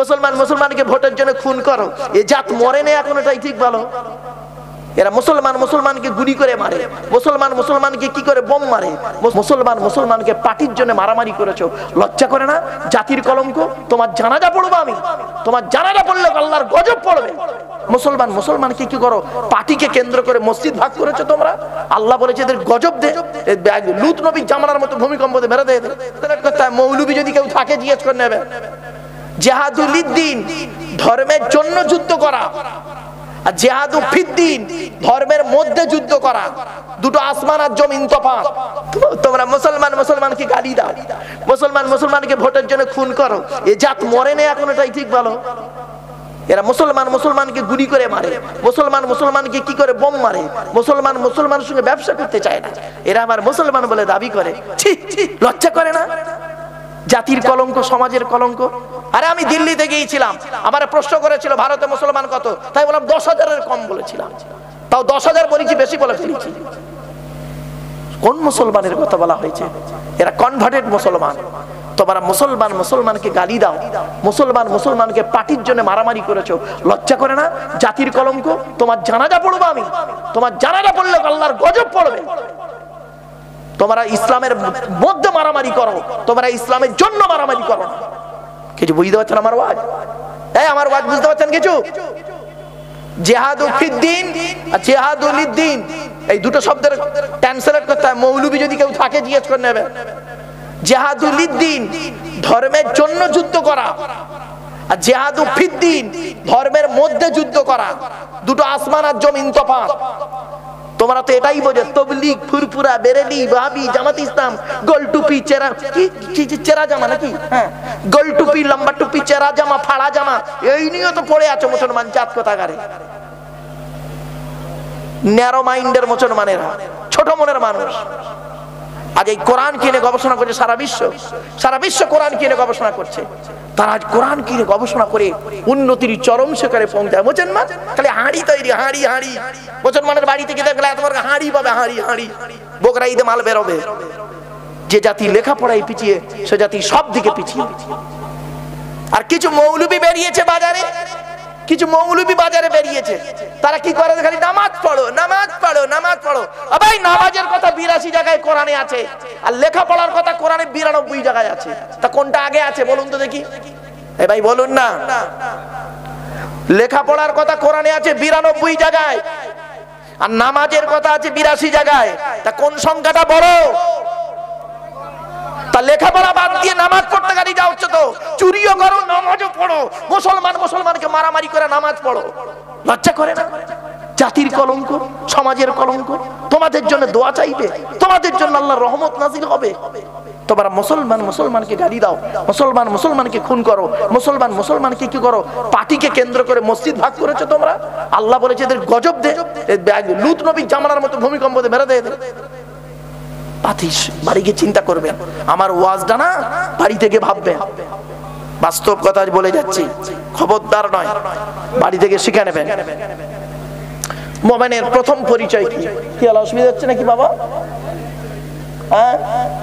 মুসলমান মুসলমানকে ভোটের জন্য খুন করো, এ জাত মরে না এখন, এটাই ঠিক বলো? এরা মুসলমান মুসলমানকে গুলি করে মারে, মুসলমান মুসলমানকে কি করে বোম মারে, মুসলমান মুসলমানকে পার্টির জন্য মারামারি করেছো, লজ্জা করে না? জাতির কলঙ্ক। তোমার জানাজা পড়বো আমি, তোমার জানাজা পড়লে আল্লাহর গজব পড়বে। মুসলমান মুসলমানকে কি করো, পার্টিকে কেন্দ্র করে মসজিদ ভাগ করেছো তোমরা। আল্লাহ বলেছে এদের গজব দে, লূত নবীর জামানার মতো ভূমিকম্পতে মেরে দেয়। মৌলবি যদি কেউ থাকে জিজ্ঞেস করে নেবে। জিহাদুলিদ্দিন, ধর্মের জন্য যুদ্ধ করা, আর জিহাদু ফিদ্দিন, ধর্মের মধ্যে যুদ্ধ করা, দুটো আসমান আর জমিন তফাৎ। তোমরা মুসলমান মুসলমানকে গালি দাও, মুসলমান মুসলমানকে ভোটের জন্য খুন করো, এ জাত মরে না এখন, এটাই ঠিক বলো? এরা মুসলমান মুসলমানকে গুলি করে মারে, মুসলমান মুসলমানকে কি করে বোম মারে, মুসলমান মুসলমানের সঙ্গে ব্যবসা করতে চায় না, এরা আবার মুসলমান বলে দাবি করে। ছি, লজ্জা করে না? জাতির কলঙ্ক, সমাজের কলঙ্ক। আরে আমি দিল্লিতে গিয়েছিলাম, আমার প্রশ্ন করেছিল ভারতে মুসলমান কত, তাই বললাম 10,000-এর কম বলেছিলাম, তাও 10,000 বলেছি, বেশি বলে ফেলেছি। কোন মুসলমানের কথা বলা হয়েছে? এরা কনভার্টেড মুসলমান। তোমরা মুসলমান মুসলমানকে গালি দাও, মুসলমান মুসলমানকে পার্টির জন্য মারামারি করেছো, লজ্জা করে না? জাতির কলঙ্ক। তোমার জানাজা পড়বো আমি, তোমার জানাজা পড়লে আল্লাহর গজব পড়বে। তোমরা ইসলামের মধ্যে মারামারি করো, তোমরা ইসলামের জন্য মারামারি করো না। কিছু বুঝতে পারছেন আমার ওয়াজ? হ্যাঁ, আমার ওয়াজ বুঝতে পারছেন কিছু? জিহাদু ফিদ্দিন আর জিহাদুলিদ্দিন, এই দুটো শব্দের ট্রান্সলেট করতে হয়। মৌলবি যদি কেউ থাকে জিজ্ঞেস করে নেবে। জিহাদুলিদ্দিন, ধর্মের জন্য যুদ্ধ করা, আর জিহাদু ফিদ্দিন, ধর্মের মধ্যে যুদ্ধ করা, দুটো আসমান আর জমিন তফাৎ। তোমরা তো এটাই বোঝো, তবলিগ, ফুরফুরা, বেরেলি, ওয়াহাবি, জামাত ইসলাম, গোল টুপি, চেরা, কি চেরা জামা নাকি? হ্যাঁ, গোল টুপি, লম্বা টুপি, চেরা জামা, ফাড়া জামা, এই নিয়ে তো পড়ে আছো মুসলমান জাত কোথাকারে। ন্যারো মাইন্ডের মুসলমানেরা, ছোট মনের মানুষ। আজ এই কোরআন কিনে গবেষণা করছে সারা বিশ্ব, সারা বিশ্ব কোরআন কিনে গবেষণা করছে। তারা আজ কোরআন কিনে গবেষণা করে উন্নতির চরম শিখরে পৌঁছায়। মুসলমান খালি হাঁড়ি তৈরি, হাঁড়ি হাঁড়ি। মুসলমানের বাড়ি থেকে দেখলে এত বড় হাঁড়ি পাবে, হাঁড়ি হাঁড়ি, বকরা ঈদে মাল বেরোবে। যে জাতি লেখাপড়ায় পিছিয়ে, সে জাতি সব দিকে পিছিয়ে। আর কিছু মৌলবি বেরিয়েছে বাজারে, কিছু মৌলবি বাজারে বেরিয়েছে, তারা কি করে? খালি নামাজ পড়ো, নামাজ পড়ো, নামাজ পড়ো। ভাই, নামাজের কথা 82 জায়গায় কোরআনে আছে, আর লেখাপড়ার কথা কোরআনে 92 জায়গায় আছে। তা কোনটা আগে আছে বলুন তো দেখি? এ ভাই বলুন না। লেখাপড়ার কথা কোরআনে আছে 92 জায়গায়, আর নামাজের কথা আছে 82 জায়গায়। তা কোন সংখ্যাটা বড়? তা লেখাপড়া বাদ দিয়ে নামাজ পড়তে গাড়ি যাও হচ্ছে তো, চুরিও করো, নামাজও পড়ো, মুসলমান মুসলমানকে মারামারি করে নামাজ পড়ো, লজ্জা করে না? জাতির কলঙ্ক, সমাজের কলঙ্ক। তোমাদের জন্য দোয়া চাইবে, তোমাদের জন্য আল্লাহর রহমত নাজিল হবে। তোমরা মুসলমান মুসলমানকে গালি দাও, মুসলমান মুসলমানকে খুন করো, মুসলমান মুসলমানকে কি করো, পার্টিকে কেন্দ্র করে মসজিদ ভাগ করেছো তোমরা। আল্লাহ বলেছে এদের গজব দে, লূত নবীর জামানার মতো ভূমিকম্পতে মেরে দেয়। পাতিস বাড়ি গিয়ে চিন্তা করবেন, আমার ওয়াজটা না বাড়ি থেকে ভাববেন। বাস্তব কথা বলে যাচ্ছি, খবরদার নয়, বাড়ি থেকে শিখে নেবেন। মুমিনের প্রথম পরিচয় কি? কি হলো, অসুবিধা হচ্ছে নাকি বাবা? হ্যাঁ,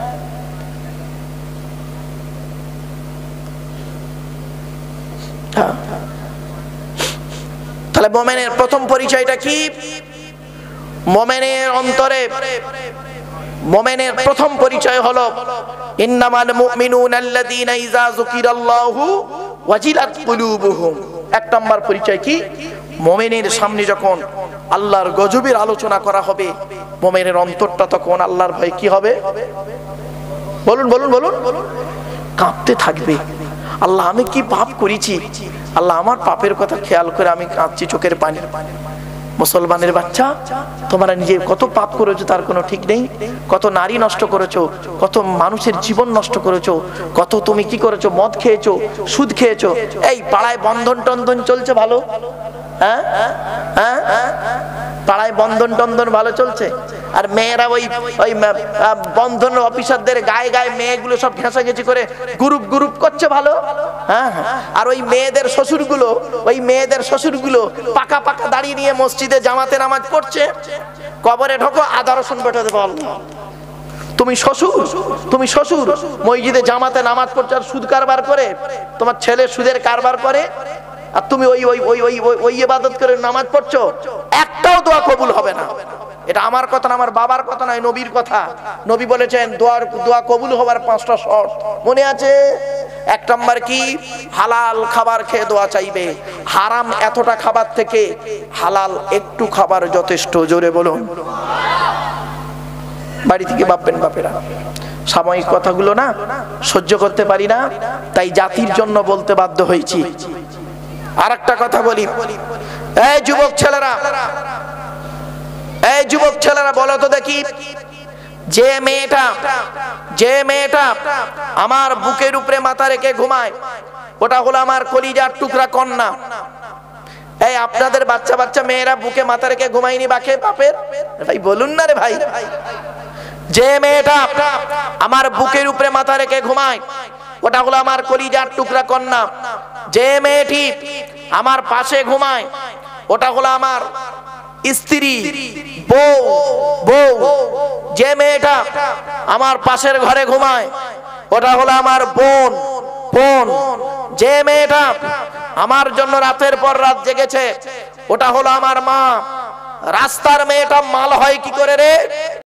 তাহলে মুমিনের প্রথম পরিচয়টা কি? মুমিনের অন্তরে মুমিনের প্রথম পরিচয় হলো ইন্নামাল মুমিনুনা আল্লাযীনা ইযা যুকিরাল্লাহু ওয়াজিলাত কুলুবুহুম। এক নম্বর পরিচয় কি? মুমিনের সামনে যখন আল্লাহর গজবের আলোচনা করা হবে, মুমিনের অন্তরটা তখন আল্লাহর ভয়ে কি হবে? বলুন বলুন বলুন। কাঁপতে থাকবে। আল্লাহ, আমি কি পাপ করেছি? আল্লাহ, আমার পাপের কথা খেয়াল করে আমি কাঁদছি, চোখের পানি। মুসলমানের বাচ্চা, তোমরা নিজে কত পাপ করেছো তার কোনো ঠিক নেই। কত নারী নষ্ট করেছো, কত মানুষের জীবন নষ্ট করেছো, কত তুমি কি করেছো, মদ খেয়েছো, সুদ খেয়েছো। এই পাড়ায় বন্ধন টন্ধন চলছে ভালো? হ্যাঁ হ্যাঁ, পাড়ায় বন্ধন টন্ধন ভালো চলছে? আর মেয়েরা ওই ওই বন্ধন অফিসারদের গায়ে গায়ে মেয়েগুলো সব ঘেঁষাঘেঁচি করে গ্রুপ গ্রুপ করছে ভালো? হ্যাঁ। আর ওই মেয়েদের শ্বশুরগুলো পাকা পাকা দাঁড়িয়ে নিয়ে মসজিদে জামাতে নামাজ পড়ছে। কবরে ঢোকো, আদা রসুন বেটে দেবো। তুমি শ্বশুর মসজিদে জামাতে নামাজ পড়ছো আর সুদ কারবার করে, তোমার ছেলে সুদের কারবার করে, আর তুমি ওই ওই ওই ওই ওই ইবাদত করে নামাজ পড়ছো, একটাও দোয়া কবুল হবে না। এটা আমার কথা না, আমার বাবার কথা নয়, নবীর কথা। নবী বলেছেন দোয়া কবুল হবার 5টা শর্ত মনে আছে? 1 নাম্বার কি? হালাল খাবার খেয়ে দোয়া চাইবে। হারাম এতটা খাবার থেকে হালাল একটু খাবার যথেষ্ট। জোরে বলুন। বাড়ি থেকে ভাববেন বাপেরা, সাময়িক কথাগুলো না সহ্য করতে পারি না, তাই জাতির জন্য বলতে বাধ্য হয়েছি। আরেকটা কথা বলি, এই যুবক ছেলেরা বলো তো দেখি, যে মেয়েটা আমার বুকের উপরে মাথা রেখে ঘুমায়, ওটা হলো আমার কলিজার টুকরা কন্যা। এই আপনাদের বাচ্চা মেয়েরা বুকে মাথা রেখে ঘুমায়নি বাপের? ভাই বলুন না রে ভাই। যে মেয়েটা আমার বুকের উপরে মাথা রেখে ঘুমায়, ওটা হলো আমার কলিজার টুকরা কন্যা। যে মেয়েটি আমার পাশে ঘুমায়, ওটা হলো আমার স্ত্রী, বউ। যে মেয়েটা আমার পাশের ঘরে ঘুমায়, ওটা হলো আমার বোন। যে মেয়েটা আমার জন্য রাতের পর রাত জেগেছে, ওটা হলো আমার মা। রাস্তার মেয়েটা মাল হয় কি করে রে?